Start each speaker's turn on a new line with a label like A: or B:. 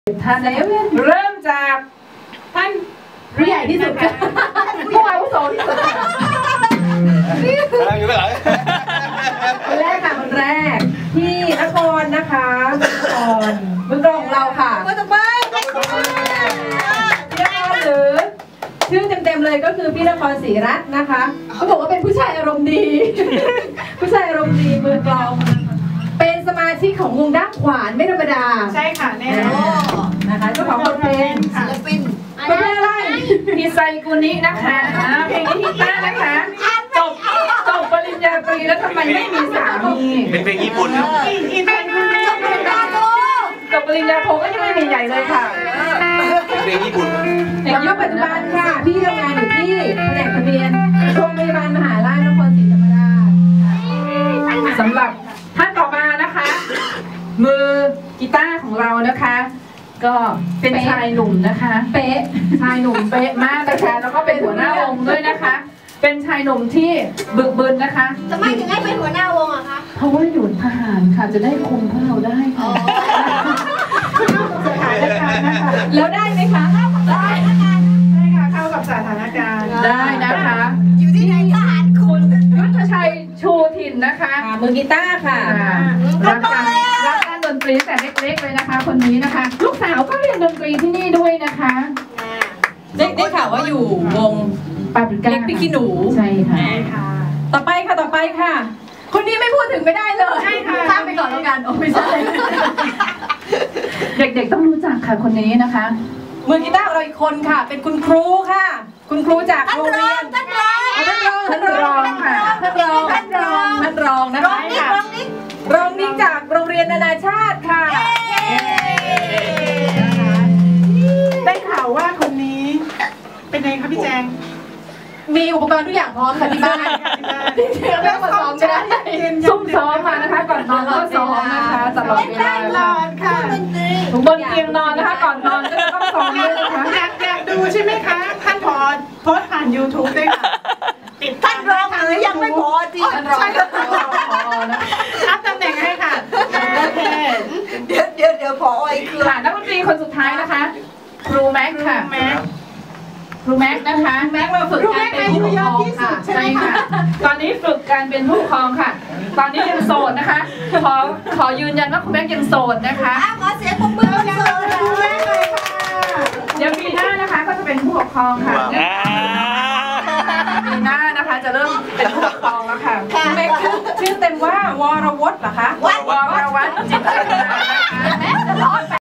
A: ท่านเริ่มจากท่านผู้ใหญ่ที่สุดผู้อาวุโสที่สุดคนแรกค่ะคนแรกพี่นครนะคะมือกลองของเราค่ะพี่นครหรือชื่อเต็มๆเลยก็คือพี่นครศรีรัตน์นะคะเขาบอกว่าเป็นผู้ชายอารมณ์ดีผู้ชายอารมณ์ดีมือกลองเป็นสมาชิกของวงด้ามขวานไม่ธรรมดา
B: ใช่ค่ะแน่นอน
A: นะคะเจ้าของบทเพลงศิลปินบทเพลงอะไรพี่ไซกุนินะคะเพลงที่ฮิตมากนะคะจบปริญญาตรีแล้วทำไมไม่มีสามี
C: เป็นเพลงญี่ปุ่นครับ
A: จบปริญญาโทก็ยังไม่มีใหญ่เลยค่ะ
C: เพลงญี่ปุ่น
A: แล้วก็ปัจจุบันค่ะพี่ทำงานอยู่ที่แผนกทะเบียนโรงพยาบาลมหาราชนครศรีธรรมราชสำหรับท่านต่อมานะคะมือกีตาร์ของเรานะคะก็เป็นชายหนุ่มนะคะเป๊ะชายหนุ่มเป๊ะมากนะคะแล้วก็เป็นหัวหน้าวงด้วยนะคะเป็นชายหนุ่มที่บึกบึนนะคะ
D: ทำไมถึงให้เป็นหัวหน้าวงอะคะ
A: เพราะว่าอยู่ทหารค่ะจะได้คุมพวกเราได้ค่ะแล้วได้ไหมคะ
B: ได้ค่ะเข้ากับสถานการณ์
A: ได้นะคะ
D: อยู่ที่ไหนทหาร
A: คุณยุทธชัยชูถิ่นนะคะมือกีตาร์ค่ะรักการดนตรีแต่เล็กๆเลยนะคะคนนี้นะคะลูกสาวก็เรียนดนตรีที่นี่ด้วยนะคะได้ข่าวว่าอยู่วงปาปริก้าเล็กพี่ขี้หนูใช่ค่ะต่อไปค่ะคนนี้ไม่พูดถึงไม่ได้เลย
B: ใช่ค่ะ
A: ข้ามไปก่อนแล้วกันโอ้ไม่ใช่เด็กๆต้องรู้จักค่ะคนนี้นะคะมือกีตาร์เราอีกคนค่ะเป็นคุณครูค่ะคุณครูจากโรงเรียนท่านรองค่ะท่านรองนะคะรองนิ้งจากโรงเรียนนานาชาติค่ะ
B: ได้ข่าวว่าคนนี้เป็นไงคะพี่แจง
A: มีอุปกรณ์ทุกอย่างพร้อมค่ะที่บ้านเรื่องมาซ้อมจะได้ซุ่มซ้อมมานะคะก่อนนอนก็ซ้อมนะคะตลอดเวลาน
B: อนค่ะ
A: บนเตียงนอนนะคะก่อนนอนก็ต้องซ้อมด้วยนะคะ
B: อยากดูใช่ไหมคะท่านพอโพสผ่าน YouTube ด้วยค่ะ
D: ท่านรองหรือยังไม่พอจริง
A: ท่านรอง
B: รับตำแหน่งให้ค่ะโอเค
D: เดี๋ยวพอไอ้คือ
A: ค่ะนักดนตรีคนสุดท้ายนะคะครูแม็กค่ะครูแม็กนะคะแม็กมาฝึกการเป็นผู้ปกครองค่ะใช่ค่ะตอนนี้ฝึกการเป็นผู้ปกครองค่ะตอนนี้ยังโสดนะคะขอยืนยันว่าครูแม็กยังโสดนะคะ
D: ขอเสียงปรบมือให้
B: ครูแม็กเลยค่ะ
A: เดี๋ยวปีหน้านะคะก็จะเป็นผู้ปกครองค่ะปีหน้านะคะจะเริ่มเป็นผู้ปกครองแล้วค่ะแม็กชื่อเต็มว่าวรวัฒน์เหรอคะวรวัฒน์จิตร